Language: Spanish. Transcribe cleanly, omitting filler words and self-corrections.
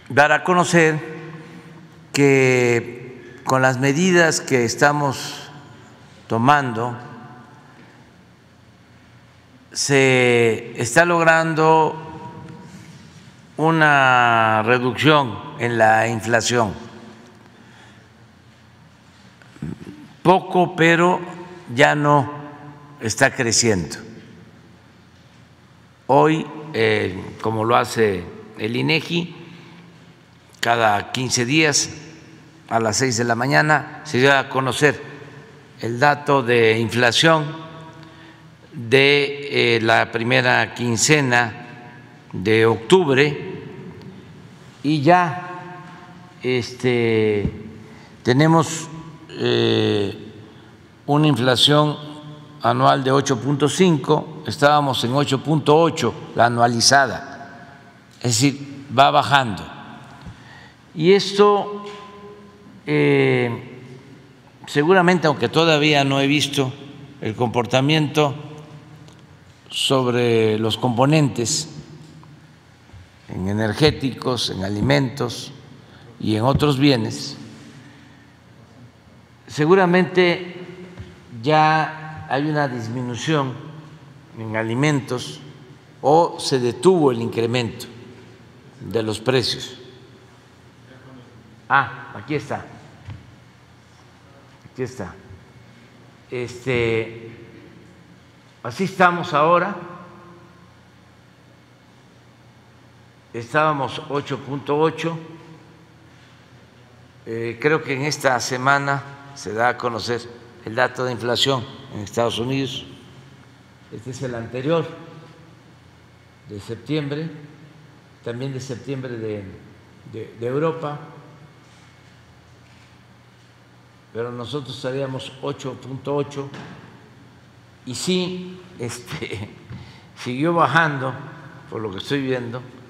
dar a conocer que con las medidas que estamos tomando se está logrando una reducción en la inflación. Poco, pero ya no está creciendo. Hoy, como lo hace el INEGI, cada 15 días a las 6 de la mañana se da a conocer el dato de inflación de la primera quincena de octubre y ya tenemos una inflación anual de 8.5, estábamos en 8.8 la anualizada, es decir, va bajando. Y esto seguramente, aunque todavía no he visto el comportamiento sobre los componentes en energéticos, en alimentos y en otros bienes, seguramente ya hay una disminución en alimentos o se detuvo el incremento de los precios. Aquí está. Aquí está. Así estamos ahora. Estábamos 8.8. Creo que en esta semana se da a conocer el dato de inflación en Estados Unidos. Este es el anterior, de septiembre, también de septiembre de Europa, pero nosotros estaríamos 8.8 y sí, siguió bajando, por lo que estoy viendo,